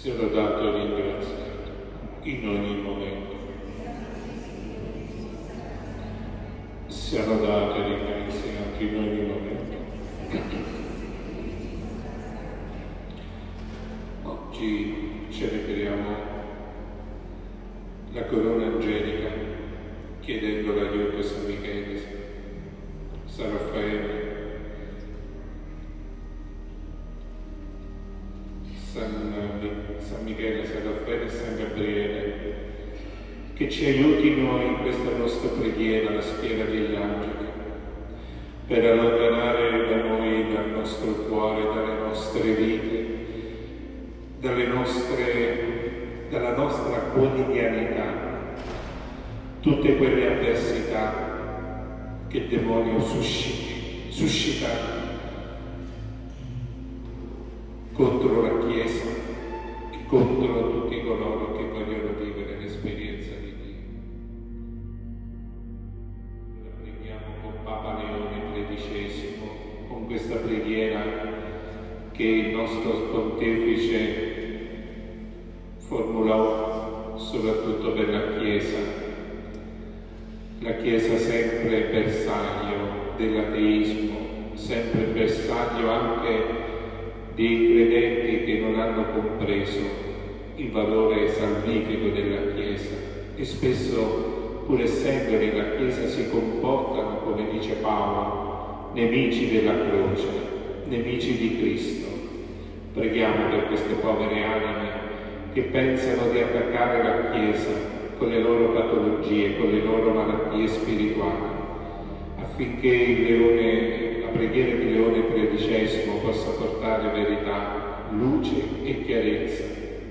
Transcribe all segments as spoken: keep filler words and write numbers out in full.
sia lodato e ringraziato in ogni momento. Sia lodato e ringraziato in ogni momento. Oggi celebriamo la corona angelica chiedendo l'aiuto a San Michele, San Raffaele, San, San Michele, San Raffaele e San Gabriele, che ci aiutino in questa nostra preghiera, la schiera degli angeli, per allontanare da noi, dal nostro cuore, dalle nostre vite, dalle nostre, dalla nostra quotidianità, tutte quelle avversità che il demonio suscita, suscita contro la Chiesa e contro tutti coloro che vogliono vivere l'esperienza di Dio. La preghiamo con Papa Leone tredicesimo, con questa preghiera che il nostro pontefice formulò soprattutto per la Chiesa. La Chiesa sempre bersaglio dell'ateismo, sempre bersaglio anche dei credenti che non hanno compreso il valore salvifico della Chiesa e spesso, pur essendo nella Chiesa, si comportano, come dice Paolo, nemici della croce, nemici di Cristo. Preghiamo per queste povere anime che pensano di attaccare la Chiesa con le loro patologie, con le loro malattie spirituali, affinché il Leone, la preghiera di Leone tredicesimo possa portare verità, luce e chiarezza.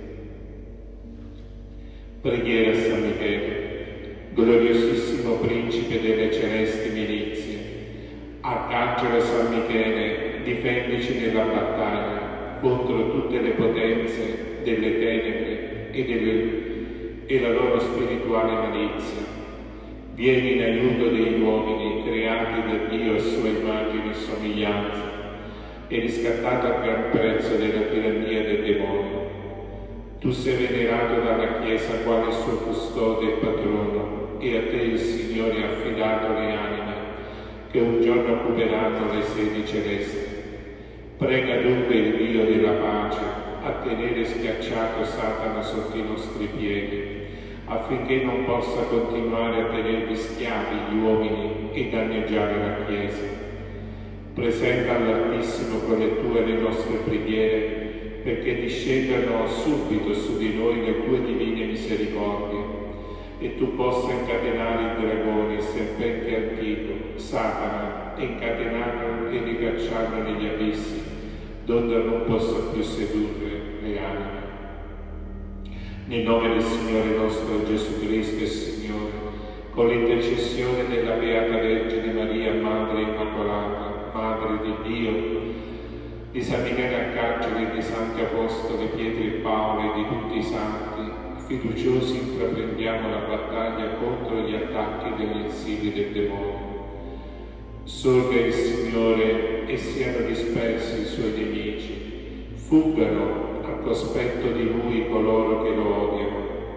Preghiera a San Michele, gloriosissimo principe delle celesti milizie. Arcangelo San Michele, difendici nella battaglia contro tutte le potenze delle tenebre e delle e la loro spirituale malizia. Vieni in aiuto degli uomini creati da Dio a sua immagine e somiglianza e riscattato a gran prezzo dalla tirannia del demonio. Tu sei venerato dalla Chiesa quale suo custode e patrono e a te il Signore ha affidato le anime che un giorno occuperanno le sedi celesti. Prega dunque il Dio della pace a tenere schiacciato Satana sotto i nostri piedi, affinché non possa continuare a tenervi schiavi gli uomini e danneggiare la Chiesa. Presenta all'Altissimo con le tue le nostre preghiere, perché discendano subito su di noi le tue divine misericordie, e tu possa incatenare il dragone, il serpente antico, Satana, e incatenarlo e ricacciarlo negli abissi, dove non possa più sedurre le anime. Nel nome del Signore nostro Gesù Cristo e Signore, con l'intercessione della Beata Vergine Maria, Madre Immacolata, Madre di Dio, di San Michele Arcangelo e di Santi Apostoli Pietro e Paolo e di tutti i Santi, fiduciosi intraprendiamo la battaglia contro gli attacchi degli insidie del demonio. Sorga il Signore e siano dispersi i Suoi nemici, fuggano al cospetto di Lui coloro che lo odiano.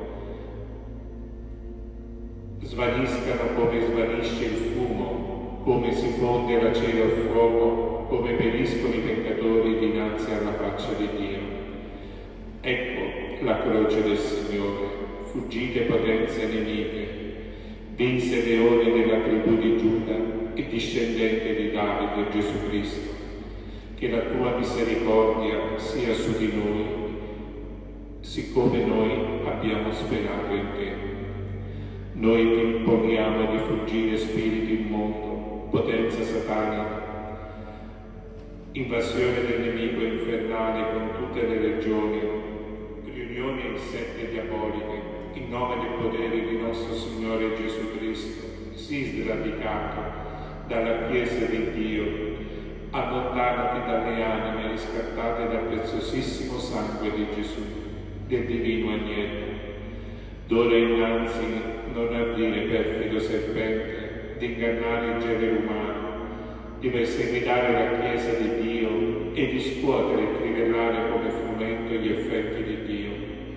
Svaniscano come svanisce il fumo, come si fonde la cera al fuoco, come periscono i peccatori dinanzi alla faccia di Dio. Ecco la croce del Signore, fuggite potenze nemiche, vinse leone della tribù di Giuda e discendente di Davide, Gesù Cristo. Che la tua misericordia sia su di noi, siccome noi abbiamo sperato in te. Noi ti imponiamo di fuggire spirito immondo, potenza satanica, invasione del nemico infernale con tutte le regioni, riunioni e sette diaboliche, in nome del potere di nostro Signore Gesù Cristo, sii sradicato dalla Chiesa di Dio, allontanati dalle anime riscattate dal preziosissimo sangue di Gesù, del divino agnello. D'ora innanzi non ardire, perfido serpente, di ingannare il genere umano, di perseguitare la Chiesa di Dio e di scuotere e trivellare come frumento gli effetti di Dio.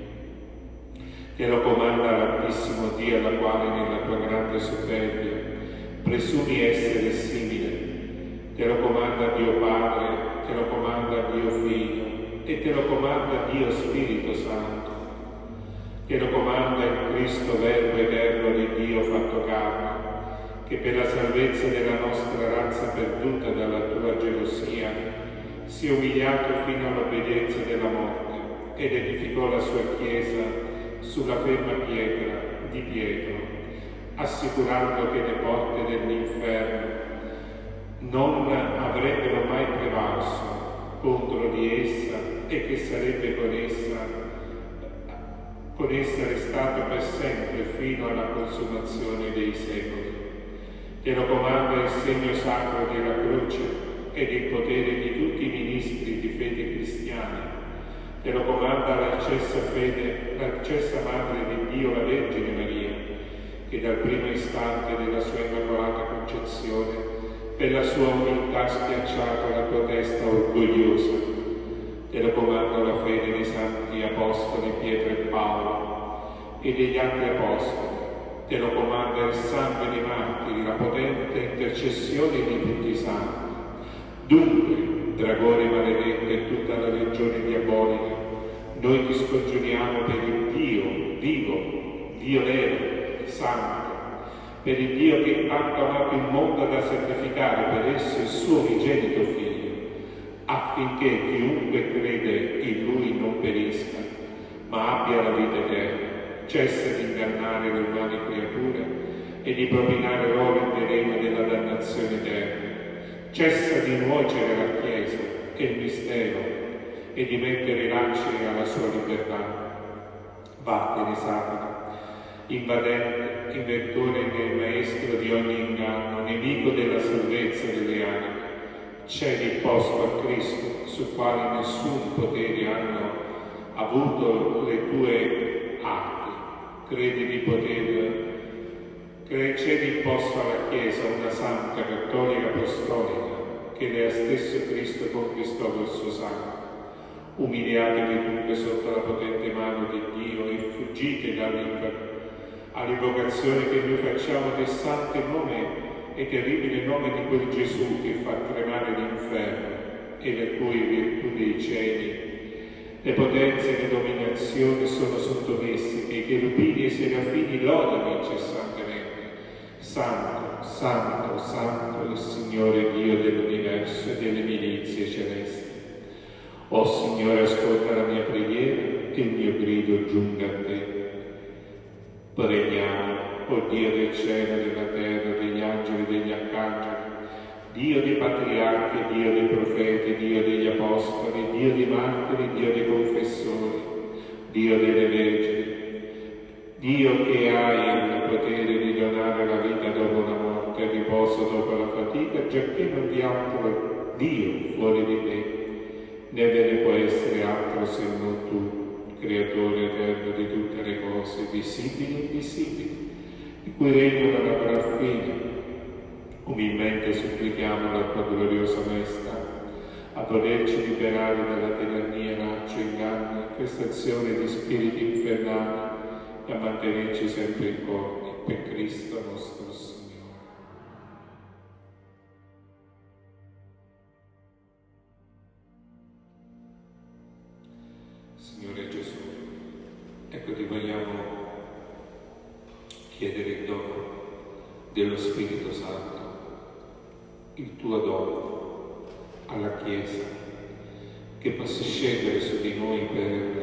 Te lo comanda l'Altissimo Dio, alla quale nella tua grande superbia presumi essere simile. Te lo comanda Dio Padre, te lo comanda Dio Figlio e te lo comanda Dio Spirito Santo. Te lo comanda il Cristo Verbo eterno di Dio fatto carne, che per la salvezza della nostra razza perduta dalla tua gelosia si è umiliato fino all'obbedienza della morte ed edificò la sua Chiesa sulla ferma pietra di Pietro, assicurando che le porte dell'inferno non avrebbero mai prevalso contro di essa e che sarebbe con essa, con essa restato per sempre fino alla consumazione dei secoli. Te lo comanda il segno sacro della croce ed il potere di tutti i ministri di fede cristiana. Te lo comanda la cessa fede, la cessa Madre di Dio, la Vergine Maria, che dal primo istante della sua immacolata concezione per la sua umiltà ha schiacciato la tua testa orgogliosa. Te lo comanda la fede dei santi apostoli Pietro e Paolo e degli altri apostoli. Te lo comanda il sangue dei martiri, la potente intercessione di tutti i santi. Dunque, dragone maledetto e tutta la legione diabolica, noi ti scongiuriamo per il Dio vivo, Dio vero, santo, per il Dio che tanto ha amato il mondo da sacrificare per esso il suo unigenito Figlio, affinché chiunque crede in Lui non perisca, ma abbia la vita eterna. Cessa di ingannare le umane creature e di propinare loro il veleno della dannazione eterna. Cessa di nuocere la Chiesa e il mistero e di mettere lacci alla sua libertà. Vattene, Satana, invadente, inventore e maestro di ogni inganno, nemico della salvezza delle anime. Cedi il posto a Cristo, sul quale nessun potere hanno avuto le tue arti. Credi di poter cedi il posto alla Chiesa, una santa, cattolica, apostolica, che lei stesso Cristo conquistò col suo sangue. Umiliatevi dunque sotto la potente mano di Dio e fuggite all'invocazione che noi facciamo del santo nome e terribile nome di quel Gesù che fa tremare l'inferno e le cui virtù dei cieli, le potenze e le dominazioni sono sottomesse, e i cherubini e i serafini lodano incessantemente. Santo, santo, santo, il Signore Dio dell'universo e delle milizie celesti. O Signore, ascolta la mia preghiera e il mio grido giunga a te. Preghiamo, o Dio del cielo, della terra, degli angeli e degli arcangeli, Dio dei patriarchi, Dio dei profeti, Dio degli apostoli, Dio dei martiri, Dio dei confessori, Dio delle vergini, Dio che hai il potere di donare la vita dopo la morte e il riposo dopo la fatica, giacché non vi altro Dio fuori di te, né ve ne può essere altro se non tu, creatore eterno di tutte le cose, visibili e invisibili, di cui regno non avrà fine. Umilmente supplichiamo la tua gloriosa maestà a poterci liberare dalla tirannia, laccio e inganno, infestazione di spiriti infernali, e a mantenerci sempre in corni per Cristo nostro Signore. Signore Gesù, ecco ti vogliamo chiedere il dono dello Spirito Santo, il tuo dono alla Chiesa, che possa scendere su di noi per,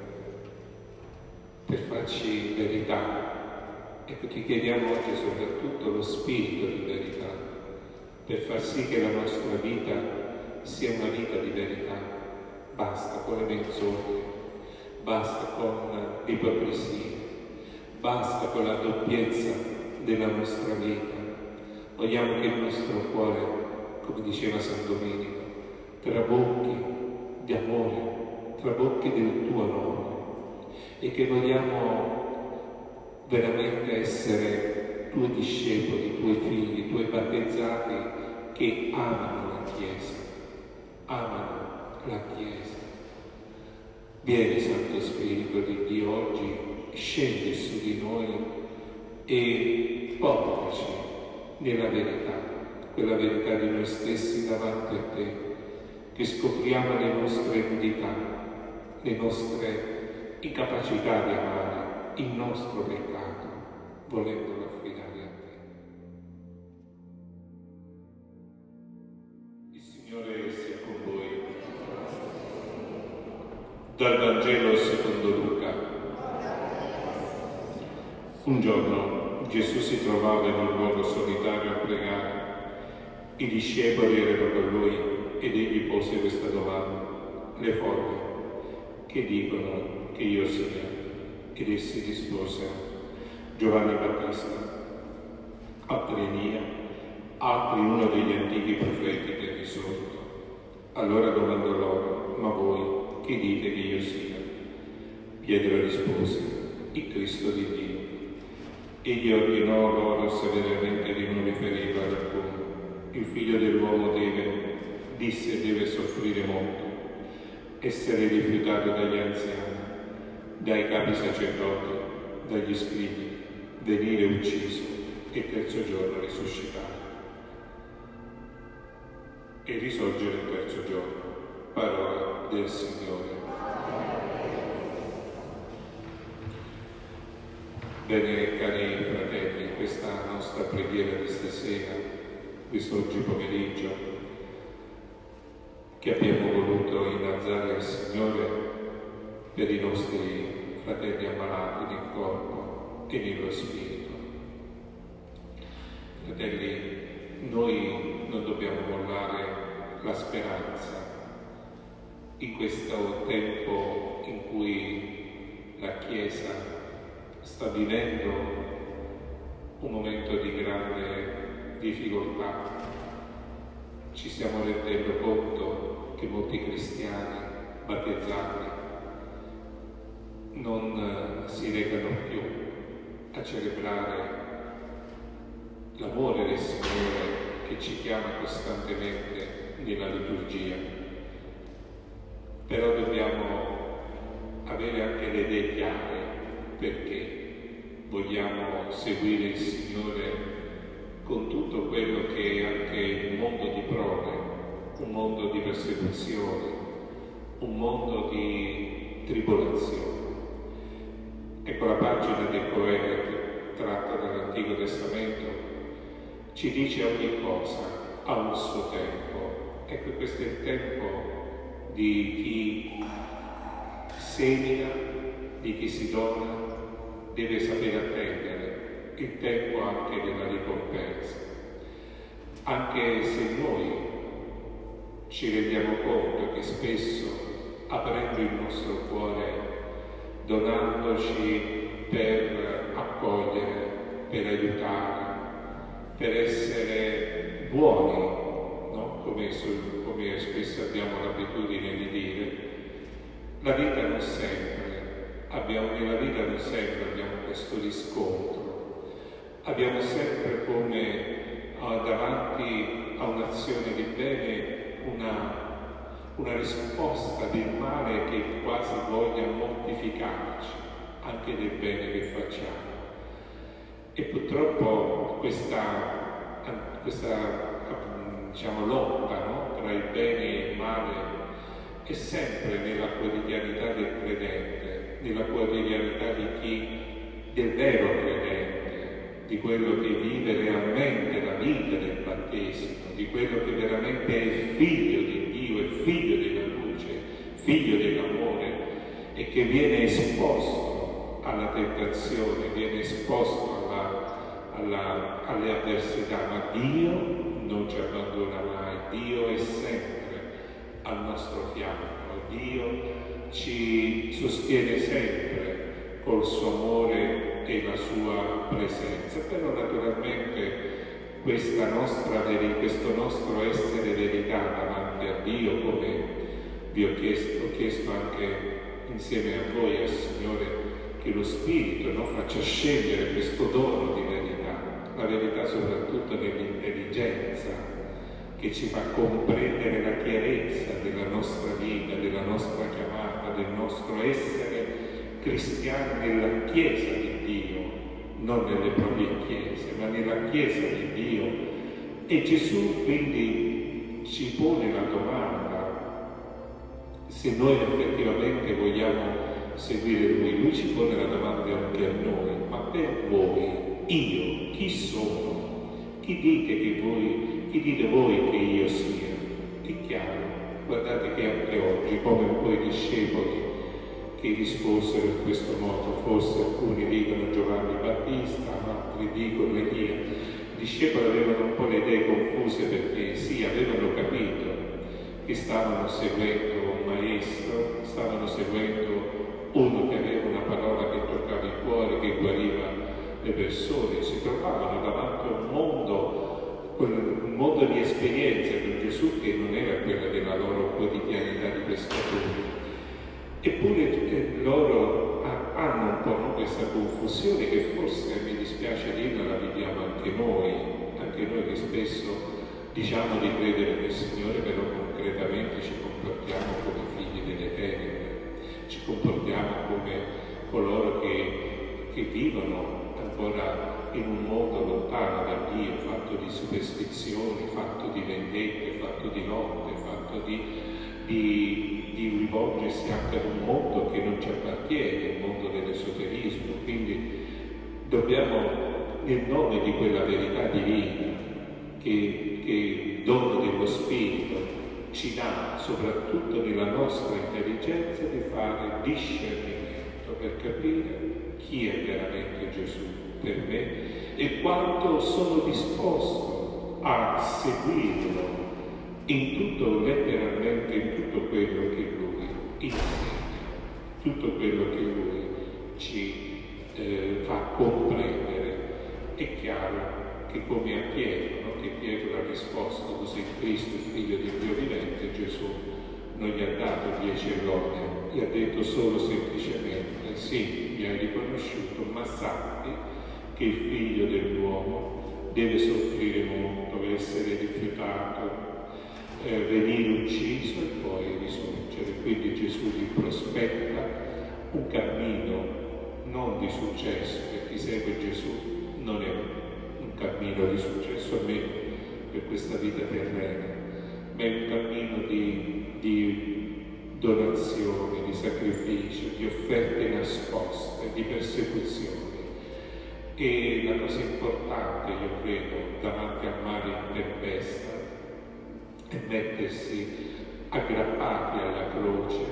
per farci verità. Ecco, ti chiediamo oggi soprattutto lo Spirito di verità, per far sì che la nostra vita sia una vita di verità. Basta con le menzogne, basta con l'ipocrisia, basta con la doppiezza della nostra vita. Vogliamo che il nostro cuore, come diceva San Domenico, trabocchi di amore, trabocchi del tuo nome, e che vogliamo veramente essere tuoi discepoli, tuoi figli, tuoi battezzati che amano la Chiesa, amano la Chiesa. Vieni, Santo Spirito di Dio, oggi scendi su di noi e portaci nella verità, quella verità di noi stessi davanti a te, che scopriamo le nostre nudità, le nostre incapacità di amare, il nostro peccato, volendolo affidare a te. Il Signore sia con voi. Dal Vangelo secondo Luca. Un giorno Gesù si trovava in un luogo solitario a pregare. I discepoli erano con lui ed egli pose questa domanda: le folle, che dicono che io sia? Ed essi risposero: Giovanni Battista, altri Elia, altri uno degli antichi profeti che è risorto. Allora domandò loro: ma voi che dite che io sia? Pietro rispose: il Cristo di Dio. Egli ordinò loro severamente di non riferirlo ad alcuno. Il figlio dell'uomo deve, disse, deve soffrire molto, essere rifiutato dagli anziani, dai capi sacerdoti, dagli scribi, venire ucciso e il terzo giorno risuscitare. E risorgere il terzo giorno. Parola del Signore. Bene, cari fratelli, questa nostra preghiera di stasera, quest'oggi pomeriggio, che abbiamo voluto innalzare al Signore per i nostri fratelli ammalati nel corpo e nello spirito. Fratelli, noi non dobbiamo mollare la speranza in questo tempo in cui la Chiesa sta vivendo un momento di grande difficoltà. Ci stiamo rendendo conto che molti cristiani battezzati non si recano più a celebrare l'amore del Signore che ci chiama costantemente nella liturgia. Però dobbiamo avere anche le idee chiare perché vogliamo seguire il Signore con tutto quello che è anche un mondo di prove, un mondo di persecuzioni, un mondo di tribolazioni. Ecco, la pagina del Coelet tratta dall'Antico Testamento ci dice ogni cosa ha un suo tempo. Ecco, questo è il tempo di chi semina, di chi si dona, deve sapere attendere il tempo anche della ricompensa. Anche se noi ci rendiamo conto che spesso, aprendo il nostro cuore, donandoci per accogliere, per aiutare, per essere buoni, no? come, come spesso abbiamo l'abitudine di dire, la vita non sempre, abbiamo, nella vita non sempre abbiamo questo riscontro, abbiamo sempre come uh, davanti a un'azione di bene una, una risposta del male che quasi voglia mortificarci, anche del bene che facciamo. E purtroppo questa, questa diciamo, lotta, no? tra il bene e il male è sempre nella quotidianità del credente, nella quotidianità di chi, del vero credente, di quello che vive realmente la vita del battesimo, di quello che veramente è figlio di Dio, è figlio della luce, figlio dell'amore e che viene esposto alla tentazione, viene esposto Alla, alle avversità, ma Dio non ci abbandona mai, Dio è sempre al nostro fianco, Dio ci sostiene sempre col suo amore e la sua presenza. Però naturalmente questa nostra, questo nostro essere verità davanti a Dio, come vi ho chiesto, ho chiesto anche insieme a voi, al Signore, che lo Spirito no, faccia scendere questo dono di verità, la verità soprattutto nell'intelligenza, che ci fa comprendere la chiarezza della nostra vita, della nostra chiamata, del nostro essere cristiani nella Chiesa di Dio, non nelle proprie chiese, ma nella Chiesa di Dio. E Gesù quindi ci pone la domanda se noi effettivamente vogliamo seguire Lui. Lui ci pone la domanda anche a noi: ma per voi, io, chi sono? Chi dite che voi, chi dite voi che io sia? È chiaro, guardate che anche oggi, come un po' i discepoli che risposero in questo modo, forse alcuni dicono Giovanni Battista, altri dicono Elia. I discepoli avevano un po' le idee confuse, perché sì, avevano capito che stavano seguendo un maestro, stavano seguendo uno che aveva una parola che toccava il cuore, che guariva le persone. Si trovavano davanti a un mondo, un mondo di esperienze con Gesù che non era quella della loro quotidianità di pescatori. Eppure eh, loro hanno un po' no, questa confusione che forse, mi dispiace dirla, la viviamo anche noi, anche noi che spesso diciamo di credere nel Signore, però concretamente ci comportiamo come figli delle tenebre, ci comportiamo come coloro che, che vivono ancora in un mondo lontano da Dio, fatto di superstizioni, fatto di vendette, fatto di lotte, fatto di, di, di rivolgersi anche ad un mondo che non ci appartiene, il mondo dell'esoterismo. Quindi dobbiamo, nel nome di quella verità divina che, che dono dello Spirito ci dà, soprattutto nella nostra intelligenza, di fare discernimento per capire chi è veramente Gesù per me e quanto sono disposto a seguirlo in tutto, letteralmente, in tutto quello che Lui insegna, tutto quello che Lui ci eh, fa comprendere. È chiaro che come a Pietro, no? che Pietro ha risposto così: Cristo, il Figlio di Dio vivente, Gesù non gli ha dato dieci lode, gli ha detto solo semplicemente: sì, mi hai riconosciuto, ma sappi che il Figlio dell'uomo deve soffrire molto, essere rifiutato, eh, venire ucciso e poi risorgere. Quindi Gesù gli prospetta un cammino non di successo, per chi segue Gesù non è un cammino di successo, almeno per questa vita terrena, ma è un cammino di, di donazione, di sacrificio, di offerte nascoste, di persecuzioni. E la cosa importante, io credo, davanti al mare in tempesta è mettersi aggrappati alla croce,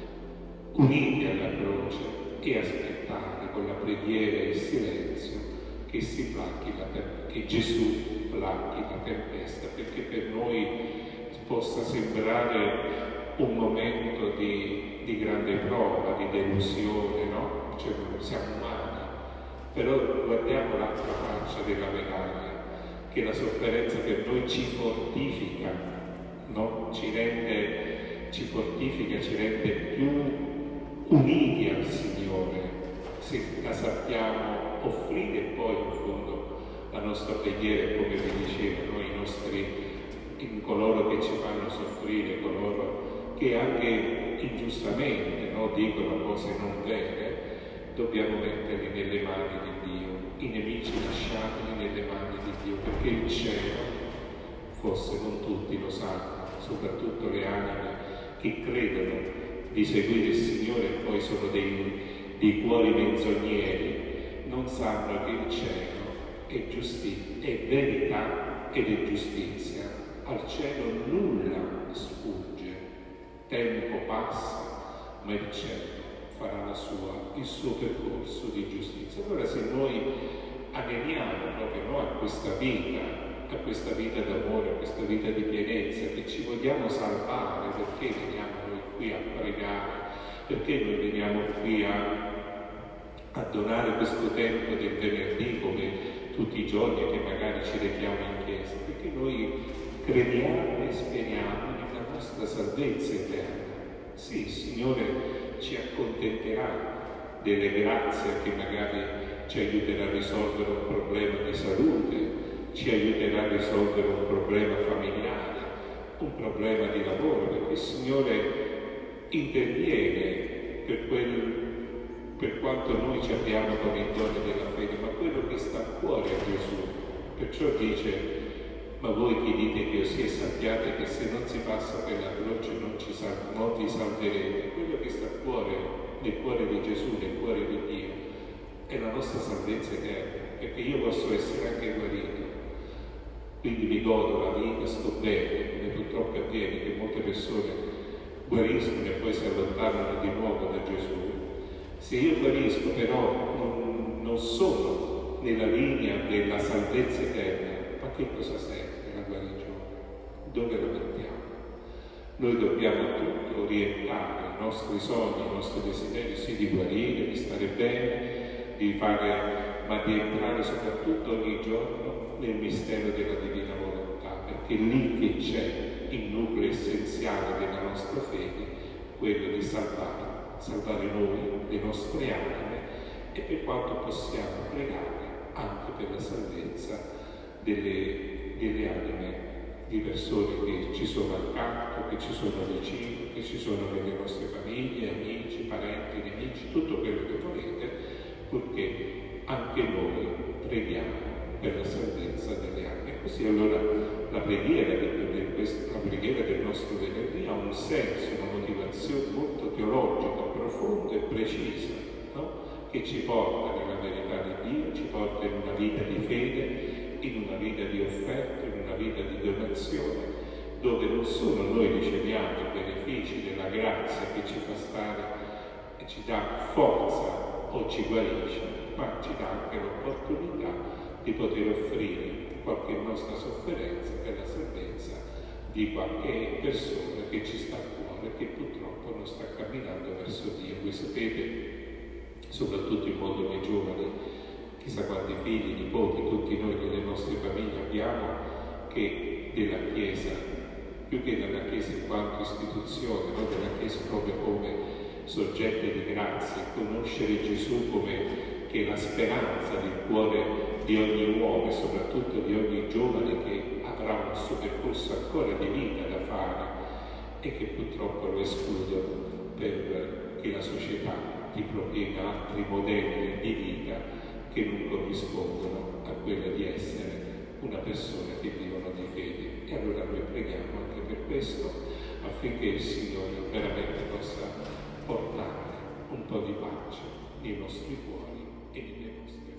uniti alla croce, e aspettare con la preghiera e il silenzio che si placchi la tempesta, che Gesù placchi la tempesta, perché per noi possa sembrare un momento di, di grande prova, di delusione, no? Cioè, siamo umani, però guardiamo l'altra faccia della medaglia, che la sofferenza per noi ci fortifica, no? Ci rende, ci fortifica, ci rende più uniti al Signore, se la sappiamo offrire. E poi in fondo la nostra preghiera, come vi dicevo, no? I nostri, in coloro che ci fanno soffrire, coloro che anche ingiustamente, no? dicono cose non vere, dobbiamo metterli nelle mani di Dio, i nemici lasciateli nelle mani di Dio, perché il cielo, forse non tutti lo sanno, soprattutto le anime che credono di seguire il Signore e poi sono dei, dei cuori menzogneri, non sanno che il cielo è giustizia, è verità ed è giustizia. Al cielo nulla sfugge, tempo passa, ma il cielo farà la sua, il suo percorso di giustizia. Allora, se noi aneliamo proprio no, a questa vita, a questa vita d'amore, a questa vita di pienezza, che ci vogliamo salvare, perché veniamo noi qui a pregare, perché noi veniamo qui a, a donare questo tempo del venerdì come tutti i giorni che magari ci rechiamo in chiesa, perché noi crediamo e speriamo nella nostra salvezza eterna. Sì, il Signore ci accontenterà delle grazie che magari ci aiuterà a risolvere un problema di salute, ci aiuterà a risolvere un problema familiare, un problema di lavoro, perché il Signore interviene per, quel, per quanto noi ci abbiamo con il dono della fede, ma quello che sta a cuore a Gesù. Perciò dice: ma voi che dite che ossia sappiate che se non si passa per la croce non, ci sal- non vi salverete. Quello che sta a cuore, nel cuore di Gesù, nel cuore di Dio, è la nostra salvezza eterna, perché io posso essere anche guarito, quindi mi godo la vita, sto bene, come purtroppo avviene che molte persone guariscono e poi si allontanano di nuovo da Gesù. Se io guarisco però non, non sono nella linea della salvezza eterna, ma che cosa serve la guarigione? Dove la mettiamo? Noi dobbiamo tutto orientare i nostri sogni, i nostri desideri, sì, di guarire, di stare bene, di fare, ma di entrare soprattutto ogni giorno nel mistero della divina volontà, perché lì che c'è il nucleo essenziale della nostra fede, quello di salvare, salvare noi, le nostre anime, e per quanto possiamo pregare anche per la salvezza delle, delle anime di persone che ci sono accanto, che ci sono vicino, che ci sono nelle nostre famiglie, amici, parenti, nemici, tutto quello che volete, purché anche noi preghiamo per la salvezza delle anime. E così allora la preghiera, del, la preghiera del nostro venerdì ha un senso, una motivazione molto teologica, profonda e precisa, no? Che ci porta nella verità di Dio, ci porta in una vita di fede, in una vita di offerta, in una vita di donazione, dove non solo noi riceviamo i benefici della grazia che ci fa stare e ci dà forza o ci guarisce, ma ci dà anche l'opportunità di poter offrire qualche nostra sofferenza per la salvezza di qualche persona che ci sta a cuore, che purtroppo non sta camminando verso Dio. Voi sapete, soprattutto in modo dei giovani, chissà quanti figli, nipoti, tutti noi nelle nostre famiglie abbiamo, che della Chiesa, più che della Chiesa in quanto istituzione, no? Della Chiesa proprio come soggetto di grazia, conoscere Gesù come che è la speranza del cuore di ogni uomo e soprattutto di ogni giovane che avrà un suo percorso ancora di vita da fare e che purtroppo lo escludono perché la società ti propiega altri modelli di vita che non corrispondono a quella di essere una persona che vivono di fede. E allora noi preghiamo anche per questo, affinché il Signore veramente possa portare un po' di pace nei nostri cuori e nelle nostre